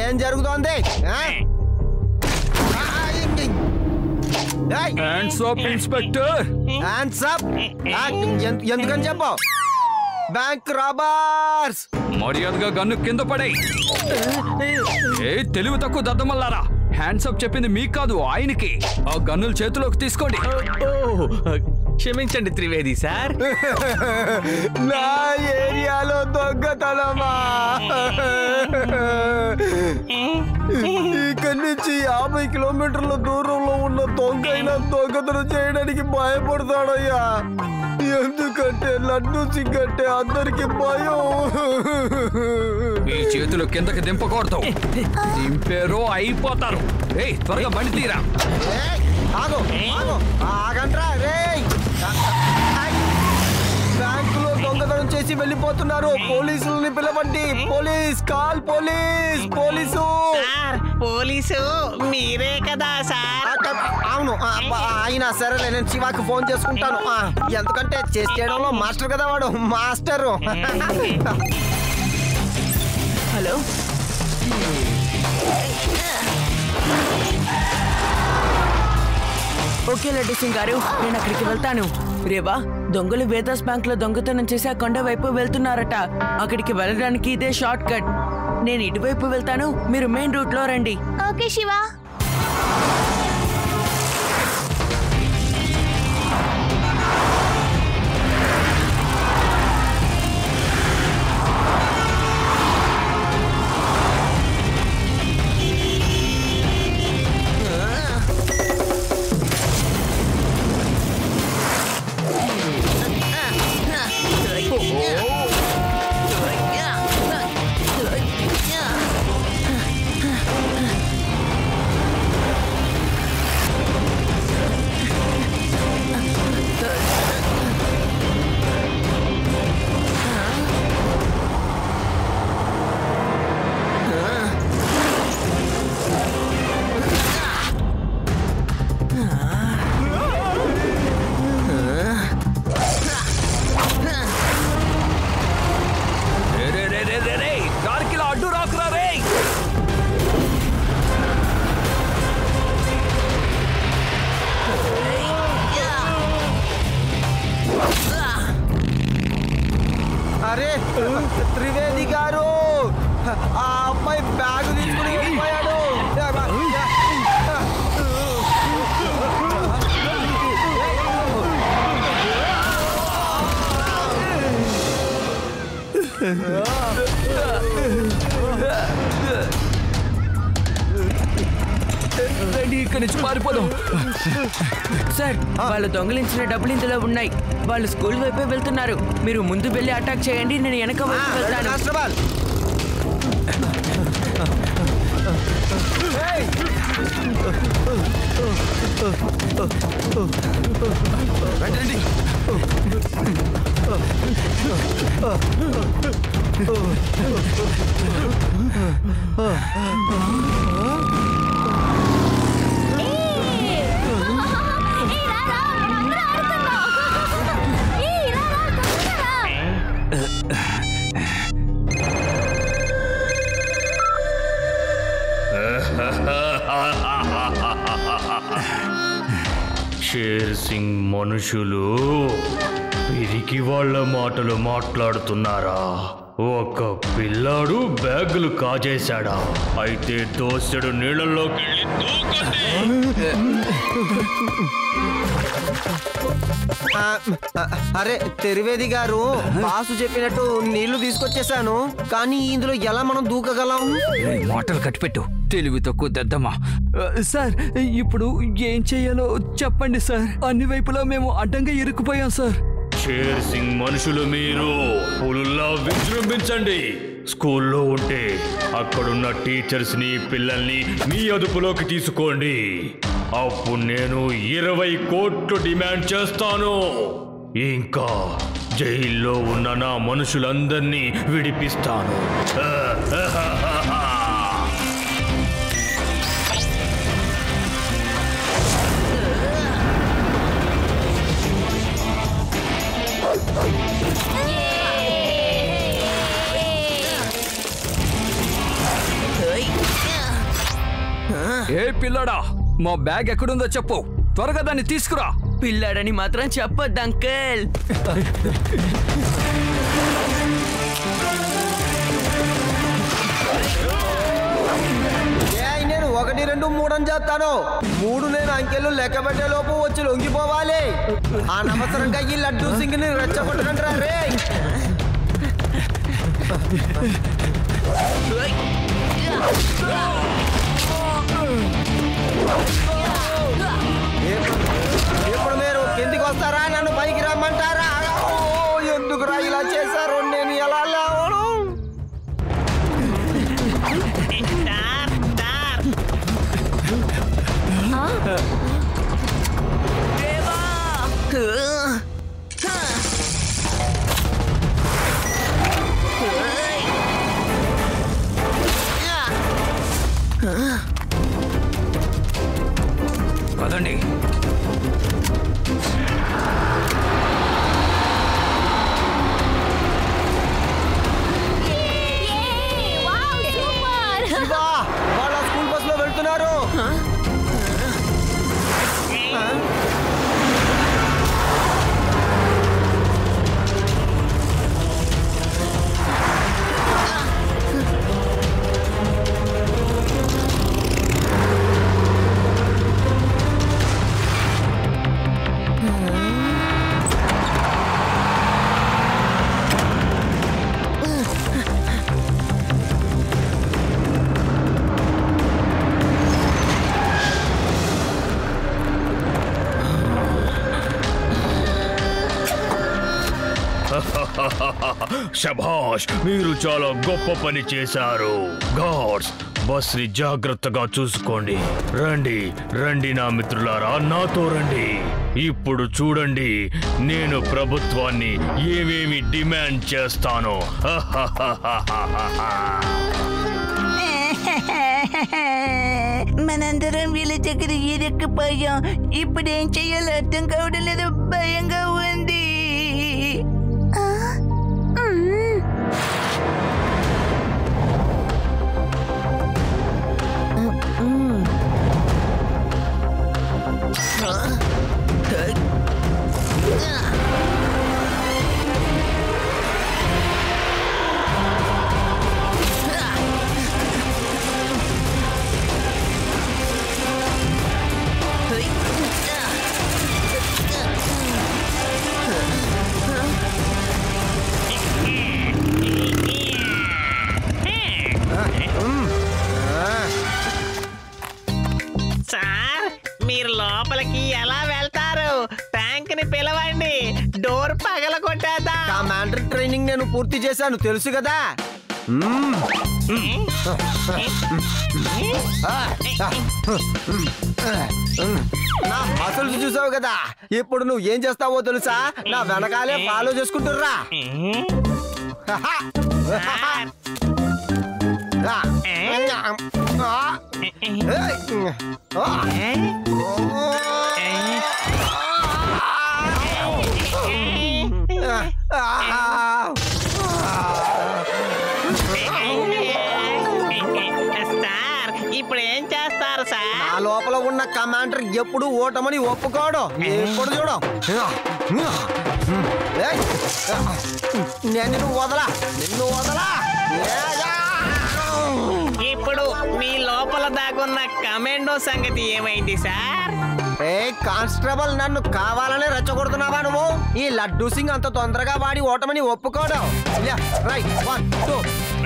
ఏం జరుగుతోంది? Hands up inspector. Hands up. ఎందుకని చెప్పు? Bank robbers. మర్యాదగా గన్ను కింద పడే. ఏ తెలివి తక్కువ దద్దమల్లారా, హ్యాండ్స్ అప్ చెప్పింది మీకు కాదు ఆయనకి. ఆ గన్నులు చేతిలోకి తీసుకోండి. క్షమించండి త్రివేది సార్. నా ఏరియాలో దొంగతనమా? ఇక్కడి నుంచి 50 కిలోమీటర్ల దూరంలో ఉన్న దొంగైనా దొంగతనం చేయడానికి భయపడతాడయ్యా. ఎందుకంటే లడ్డు సింగంటే అందరికి భయం. ఈ చేతులు కిందకి దింపకూడదు, దింపేరో అయిపోతారు. త్వరగా బండి తీరా. ఆగండ్రా రే. బ్యాంకులో దొంగతనం చేసి వెళ్ళిపోతున్నారు. పోలీసులని పిలవండి. Police call. పోలీసు పోలీసు మీరే కదా సార్? అవును. అయినా సరేలే, నేను శివాకి ఫోన్ చేసుకుంటాను. ఎందుకంటే చేసి చేయడంలో మాస్టర్ కదా వాడు. Master. Hello, okay Laddu Singh గారు, నేను అక్కడికి వెళ్తాను. రేవా, దొంగలు వేదాస్ బ్యాంక్ లో దొంగతనం చేసి ఆ కొండ వైపు వెళ్తున్నారట. అక్కడికి వెళ్ళడానికి ఇదే షార్ట్ కట్. నేను ఇటువైపు వెళ్తాను, మీరు మెయిన్ రూట్ లో రండి. ఓకే శివా. అరే త్రివేది గారు, ఆ అమ్మాయి బ్యాగ్ తీసుకుని వెళ్ళిపోయాడు. ఇక్కడి నుంచి పారిపోదాం. సార్, వాళ్ళు దొంగిలించిన డబ్బులు ఇందులో ఉన్నాయి. వాళ్ళు స్కూల్ వైపే వెళ్తున్నారు. మీరు ముందు వెళ్ళి అటాక్ చేయండి, నేను వెనక వైపు వెళ్తాను. షేర్ సింగ్ మనుషులు పిరికి వాళ్ళ మాటలు మాట్లాడుతున్నారా? ఒక పిల్లాడు బ్యాగులు కాజేశాడా? అయితే దోసెడు నీళ్ళలోకి అరే త్రివేది గారు, బాసు చెప్పినట్టు నీళ్లు తీసుకొచ్చేసాను. కానీ ఇందులో ఎలా మనం దూకగలం? మాటలు కట్టిపెట్టు, తెలివి తక్కువ దద్దమ్మా. సార్, ఇప్పుడు ఏం చెయ్యాలో చెప్పండి సార్. అన్ని వైపులా మేము అడ్డంగా ఇరుక్కుపోయాం సార్. షేర్ సింగ్ మనుషులు మీరు పులుల్లా విజృంభించండి. స్కూల్లో ఉంటే అక్కడున్న టీచర్స్ ని, పిల్లల్ని మీ అదుపులోకి తీసుకోండి. అప్పుడు నేను 20 కోట్లు డిమాండ్ చేస్తాను. ఇంకా జైల్లో ఉన్న నా మనుషులందరినీ విడిపిస్తాను. ఏ పిల్లడా, మా బ్యాగ్ ఎక్కడుందో చెప్పు, త్వరగా దాన్ని తీసుకురా. పిల్లాడని మాత్రం చెప్పొద్దు అంకుల్. నేను 1, 2, 3 అని చెప్తాను. 3 నేను అంకెలు లెక్క పెట్టే లోపు వచ్చి లొంగిపోవాలి. అనవసరంగా ఈ లడ్డూ సింగ్ ని రెచ్చగొట్టకండి రే. ఇప్పుడు మీరు కిందికి వస్తారా, నన్ను పైకి రమ్మంటారా? ఎందుకురా ఇలా చేశారు? నేను ఎలా లేవను? పదండి. శివా, వాళ్ళ స్కూల్ బస్ లో వెళ్తున్నారు. శభాష్, మీరు చాలా గొప్ప పని చేశారు. గాడ్స్, బస్ ని జాగ్రత్తగా చూసుకోండి. రండి రండి నా మిత్రులారా, నాతో రండి. ఇప్పుడు చూడండి నేను ప్రభుత్వాన్ని ఏమేమి డిమాండ్ చేస్తానో. మనందరం వీళ్ళ దగ్గర ఇరుక్కుపోయాం. ఇప్పుడు ఏం చెయ్యాలో అర్థం కావడం లేదు, భయంగా ఉంది. సార్, మీరు లోపలికి ఎలా వెళ్తారు? ట్యాంక్ ని పిలవండి, డోర్ పగలగొట్టేద్దాం. కమాండర్ ట్రైనింగ్ నేను పూర్తి చేశాను, తెలుసు కదా. నా అసలు చూసావు కదా. ఇప్పుడు నువ్వు ఏం చేస్తావో తెలుసా? నా వెనకాలే ఫాలో చేసుకుంటుర్రా. సార్, ఇప్పుడు ఏం చేస్తారు సార్? నా లోపల ఉన్న కమాండర్ ఎప్పుడు ఓటమని ఒప్పుకోవడం. ఎప్పుడు చూడం. నేను నిన్ను వదలా, నిన్ను వదలా. ఇప్పుడు మీ లోపల దాగున్న కమాండో సంగతి ఏమైంది సార్? ఏ కానిస్టేబుల్, నన్ను కావాలనే రెచ్చగొడుతున్నావా నువ్వు? ఈ లడ్డూ సింగ్ అంత తొందరగా వాడి ఓటమని ఒప్పుకోవడం. రైట్, 1, 2.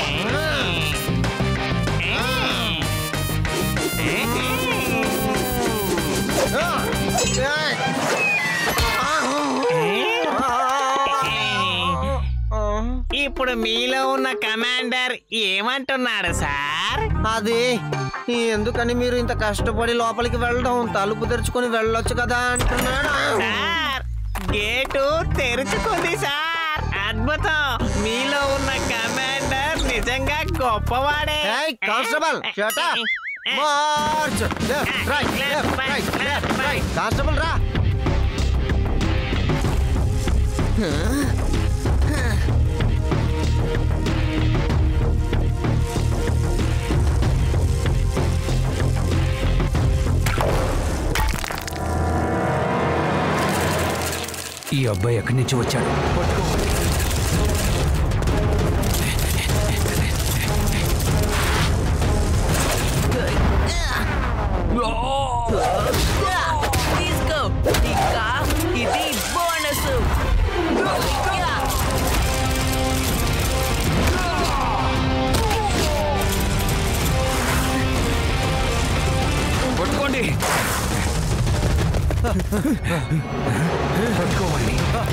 ఇప్పుడు మీలో ఉన్న కమాండర్ ఏమంటున్నాడు సార్? అది ఎందుకని మీరు ఇంత కష్టపడి లోపలికి వెళ్ళడం, తలుపు తెరుచుకొని వెళ్ళొచ్చు కదా అంటున్నాడు. సార్, గేటు తెరుచుకుంది సార్. అద్భుతం, మీలో ఉన్న కమాండర్ నిజంగా గొప్పవాడే. Constable, shut up. March. Left, right, left, right, left, right. Constable రా. ఈ అబ్బాయి ఎక్కడి నుంచి వచ్చాడు? తీసుకో ఇంకా ఇది బోనస్. పట్టుకోండి. పట్టుకోవాలి.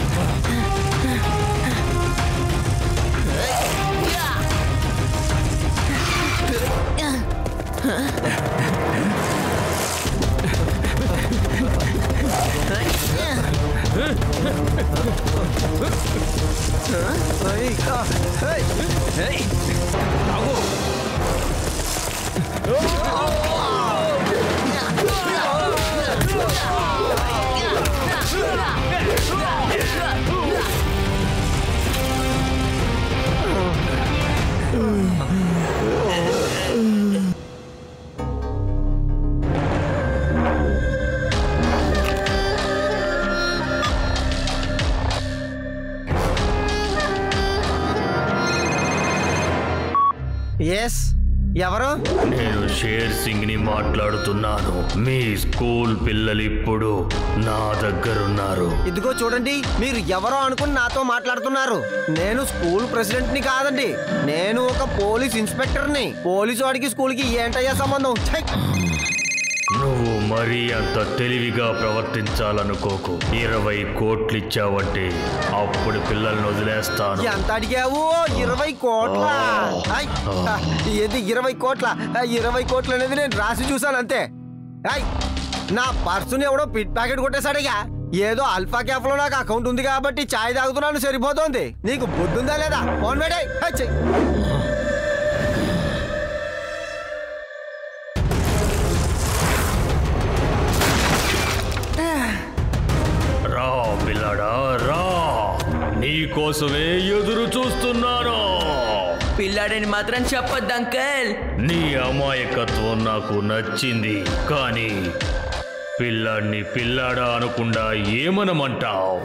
ఎస్, ఎవరు? నేను షేర్ సింగ్ ని మాట్లాడుతున్నాను. మీ స్కూల్ పిల్లలు ఇప్పుడు నా దగ్గరున్నారు. ఇదిగో చూడండి, మీరు ఎవరో అనుకుని నాతో మాట్లాడుతున్నారు. నేను స్కూల్ ప్రెసిడెంట్ ని కాదండి, నేను ఒక పోలీస్ ఇన్స్పెక్టర్ ని. పోలీసు వాడికి స్కూల్ కి ఏంటయ్యా సంబంధం? ఛై! నువ్వు మరీ అంత తెలివిగా ప్రవర్తించాలనుకోకు. 20 కోట్లు ఇచ్చావంటే అప్పుడు పిల్లల్ని వదిలేస్తాను. ఎంత అడిగావు? 20 కోట్ల? ఏది 20 కోట్ల? 20 కోట్లు అనేది నేను రాసి చూసాను అంతే. నా పర్సుని ఎవడో పిట్ ప్యాకెట్ కొట్టేశాడయ్యా. ఏదో అల్ఫా క్యాఫ్ లో నాకు అకౌంట్ ఉంది కాబట్టి చాయ్ తాగుతున్నాను, సరిపోతుంది. నీకు బుద్ధుందా లేదా? ఫోన్ పెట్టే. రా పిల్లడా రా, నీకోసమే ఎదురు చూస్తున్నాను. పిల్లాడని మాత్రం చెప్పొద్దు అంకల్. నీ అమాయకత్వం నాకు నచ్చింది, కానీ పిల్లాడిని పిల్లాడా అనకుండా ఏమనమంటావు?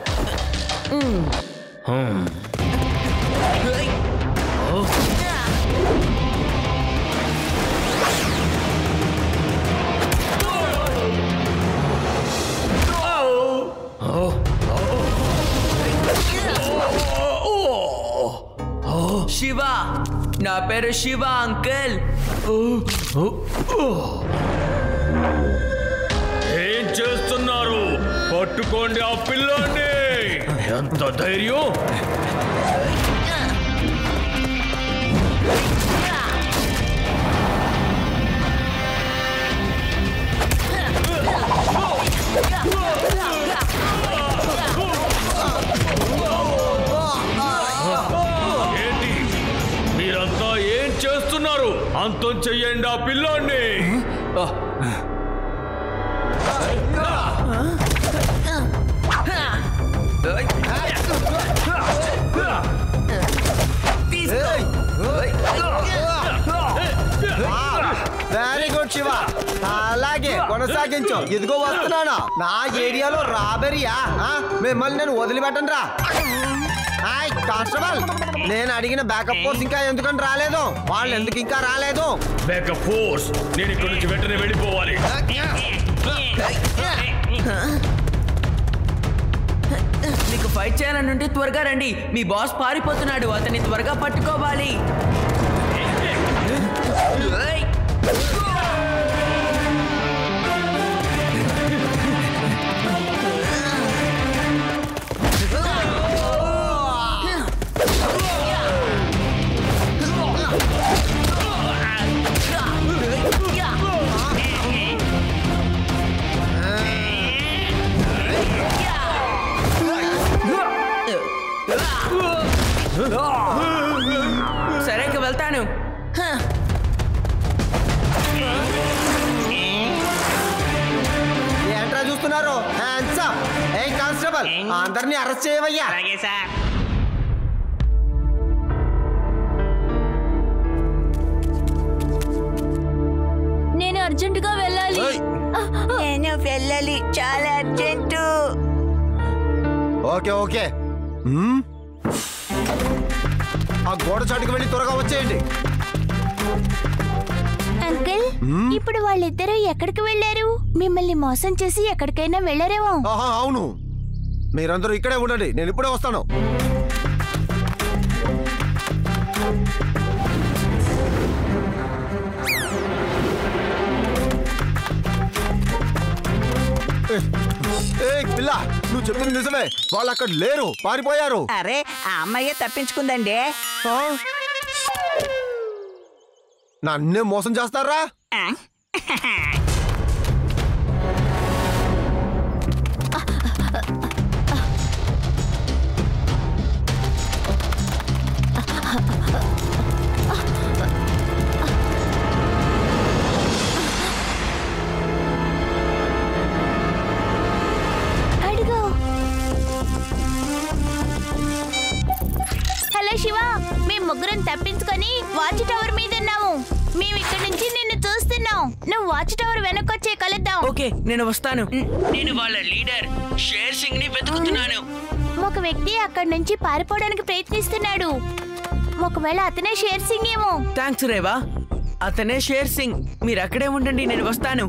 శివ, నా పేరు శివ అంకల్. ఏం చేస్తున్నారు? పట్టుకోండి ఆ పిల్లాన్ని. ఎంత ధైర్యం! ఏంటి మీరంతా ఏం చేస్తున్నారు? అంతం చెయ్యండి ఆ పిల్లాన్ని. వెరీ గుడ్ శివ, అలాగే కొనసాగించు. ఇదిగో వస్తున్నాను. నా ఏరియాలో రాబెరియా? మిమ్మల్ని నేను వదిలిపెట్టను రా. హాయ్ కానిస్టేబుల్, నేను అడిగిన బ్యాకప్ ఫోర్స్ ఇంకా ఎందుకని రాలేదు? వాళ్ళు ఎందుకు ఇంకా రాలేదు? బ్యాకప్ ఫోర్స్, నేను ఇక్కడి నుంచి వెంటనే వెళ్ళిపోవాలి. మీకు ఫైట్ చేయాలనుంటే త్వరగా రండి. మీ బాస్ పారిపోతున్నాడు, అతన్ని త్వరగా పట్టుకోవాలి. సరే ఇక వెళ్తాను. ఏంట్రా చూస్తున్నారు? Hands up. ఏ కానిస్టేబుల్, అందరినీ అరెస్ట్ చేయవయ్యా. అలాగే సార్. నేను అర్జెంటుగా వెళ్ళాలి. నేను వెళ్ళాలి, చాలా అర్జెంటు. ఓకే ఓకే ఆ గోడ చాటుకు వెళ్ళి త్వరగా వచ్చేయండి. అంకుల్ ఇప్పుడు వాళ్ళిద్దరూ ఎక్కడికి వెళ్ళారు? మిమ్మల్ని మోసం చేసి ఎక్కడికైనా వెళ్ళారేమో. అవును, మీరందరూ ఇక్కడే ఉండండి, నేను ఇప్పుడే వస్తాను. పిల్ల, నువ్వు చెప్పింది నిజమే, వాళ్ళు అక్కడ లేరు, పారిపోయారు. అరే ఆ అమ్మాయి తప్పించుకుందండి. నన్నే మోసం చేస్తారా? హలో శివ, మేము ముగ్గురం తప్పించుకొని వాచ్ టవర్ మీద ఉన్నాము. మేము ఇక్కడ నుంచి నిన్ను చూస్తున్నాం. నువ్వు వాచ్ టవర్ వెనకొచ్చే కలుద్దాం. ఓకే, నేను వస్తాను. నేను వాళ్ళ లీడర్ షేర్ సింగ్ ని వెతుకుతున్నాను. ఒక వ్యక్తి అక్కడి నుంచి పారిపోవడానికి ప్రయత్నిస్తున్నాడు. ఒకవేళ అతనే షేర్ సింగ్ ఏమో. థ్యాంక్స్ రేవా, అతనే షేర్ సింగ్. మీరు అక్కడే ఉండండి, నేను వస్తాను.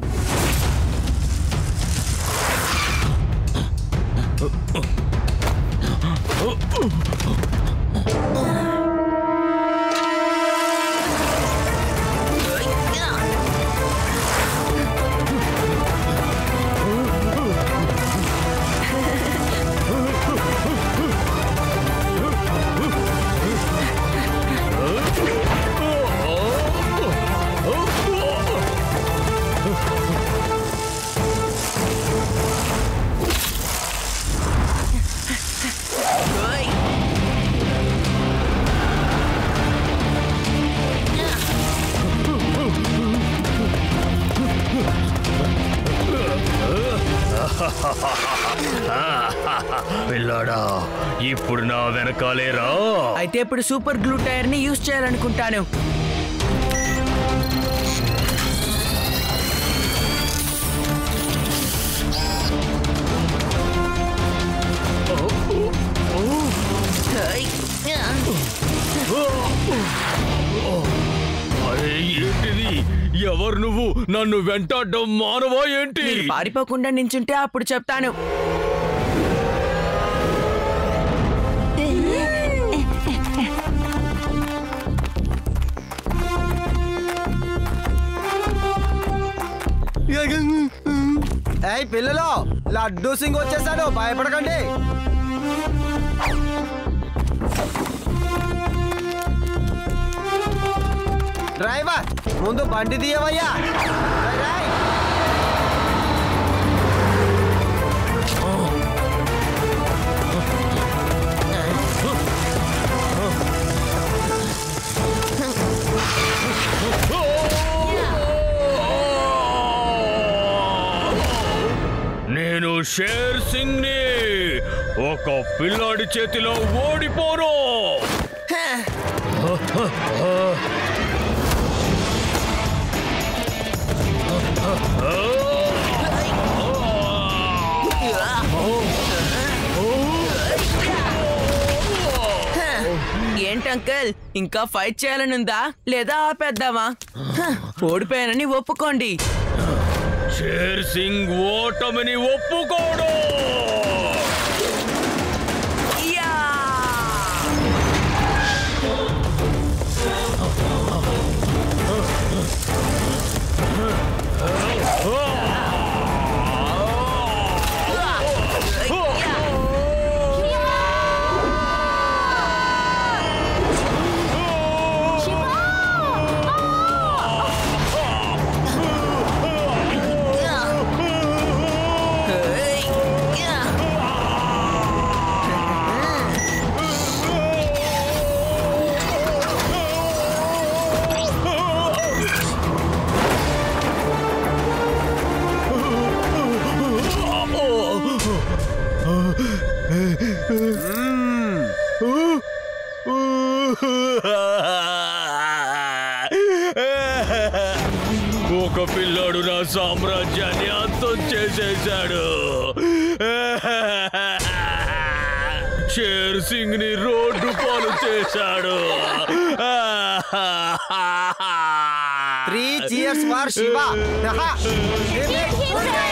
పిల్లాడా, ఇప్పుడు నా వెనకాలేరా. అయితే ఇప్పుడు సూపర్ గ్లూ టైర్ ని యూజ్ చేయాలనుకుంటాను. అరే ఏంటిది? ఎవరు నువ్వు? నన్ను వెంటాడడం మానవా ఏంటి? పారిపోకుండా నించుంటే అప్పుడు చెప్తాను. ఏయ్ పిల్లలు, లడ్డూ సింగ్ వచ్చేసాడు, భయపడకండి. డ్రైవర్, ముందు బండి తీయవయ్యా. నేను షేర్ సింగ్ ని ఒక పిల్లాడి చేతిలో ఓడిపోను. ఏంటంకల్, ఇంకా ఫైట్ చేయాలనుందా లేదా ఆపేద్దామా? ఓడిపోయానని ఒప్పుకోండి. షేర్ సింగ్ ఓటమిని ఒప్పుకోడు. ఒక పిల్లాడు నా సామ్రాజ్యాన్ని అంతం చేసేశాడు. షేర్ సింగ్ ని రోడ్డు పాలు చేశాడు. 3 cheers for Shiva.